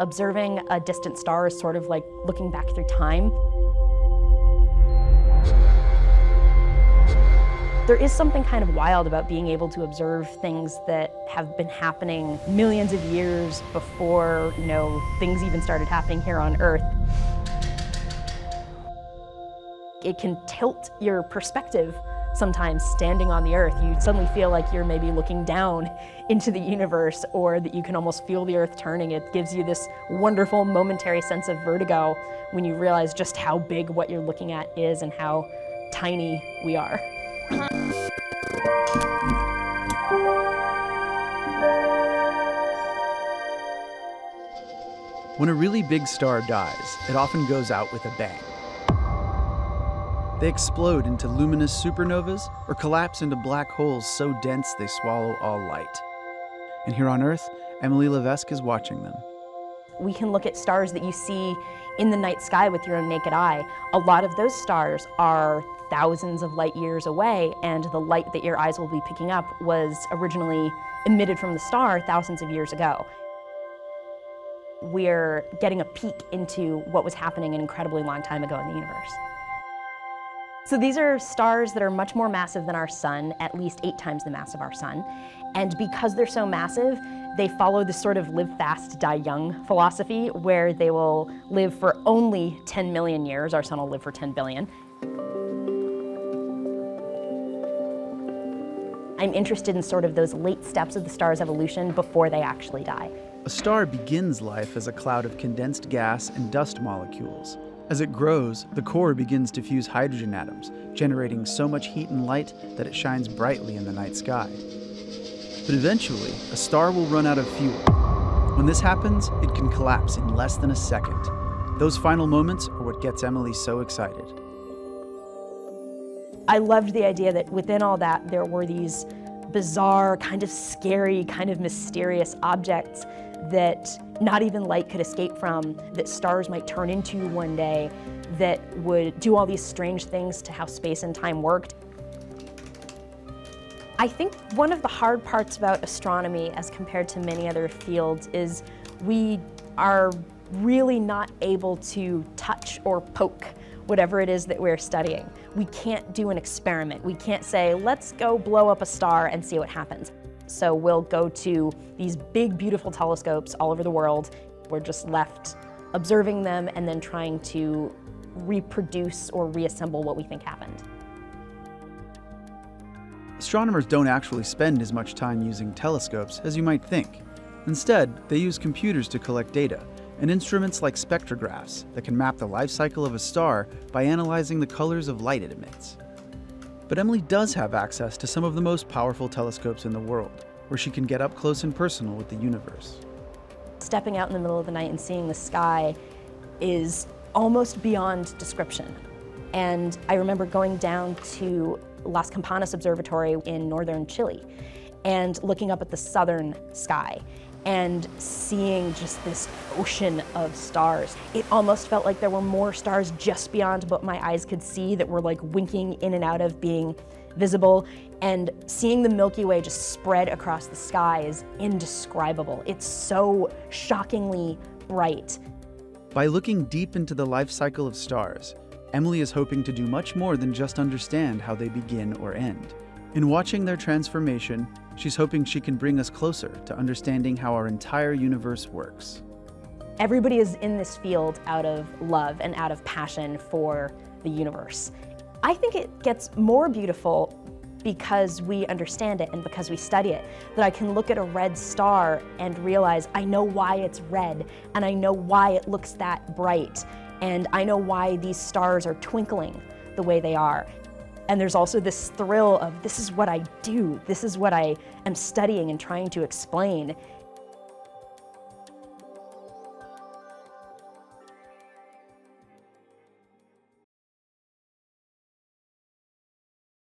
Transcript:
Observing a distant star is sort of like looking back through time. There is something kind of wild about being able to observe things that have been happening millions of years before, things even started happening here on Earth. It can tilt your perspective sometimes standing on the Earth. You suddenly feel like you're maybe looking down into the universe, or that you can almost feel the Earth turning. It gives you this wonderful momentary sense of vertigo when you realize just how big what you're looking at is and how tiny we are. When a really big star dies, it often goes out with a bang. They explode into luminous supernovas or collapse into black holes so dense they swallow all light. And here on Earth, Emily Levesque is watching them. We can look at stars that you see in the night sky with your own naked eye. A lot of those stars are thousands of light years away, and the light that your eyes will be picking up was originally emitted from the star thousands of years ago. We're getting a peek into what was happening an incredibly long time ago in the universe. So these are stars that are much more massive than our sun, at least 8 times the mass of our sun. And because they're so massive, they follow this sort of live fast, die young philosophy, where they will live for only 10 million years. Our sun will live for 10 billion. I'm interested in sort of those late steps of the star's evolution before they actually die. A star begins life as a cloud of condensed gas and dust molecules. As it grows, the core begins to fuse hydrogen atoms, generating so much heat and light that it shines brightly in the night sky. But eventually, a star will run out of fuel. When this happens, it can collapse in less than a second. Those final moments are what gets Emily so excited. I loved the idea that within all that, there were these bizarre, kind of scary, kind of mysterious objects that not even light could escape from, that stars might turn into one day, that would do all these strange things to how space and time worked. I think one of the hard parts about astronomy as compared to many other fields is we are really not able to touch or poke whatever it is that we're studying. We can't do an experiment. We can't say, let's go blow up a star and see what happens. So we'll go to these big, beautiful telescopes all over the world. We're just left observing them and then trying to reproduce or reassemble what we think happened. Astronomers don't actually spend as much time using telescopes as you might think. Instead, they use computers to collect data, and instruments like spectrographs that can map the life cycle of a star by analyzing the colors of light it emits. But Emily does have access to some of the most powerful telescopes in the world, where she can get up close and personal with the universe. Stepping out in the middle of the night and seeing the sky is almost beyond description. And I remember going down to Las Campanas Observatory in northern Chile and looking up at the southern sky and seeing just this ocean of stars. It almost felt like there were more stars just beyond what my eyes could see that were like winking in and out of being visible. And seeing the Milky Way just spread across the sky is indescribable. It's so shockingly bright. By looking deep into the life cycle of stars, Emily is hoping to do much more than just understand how they begin or end. In watching their transformation, she's hoping she can bring us closer to understanding how our entire universe works. Everybody is in this field out of love and out of passion for the universe. I think it gets more beautiful because we understand it and because we study it, that I can look at a red star and realize I know why it's red, and I know why it looks that bright, and I know why these stars are twinkling the way they are. And there's also this thrill of, this is what I do, this is what I am studying and trying to explain.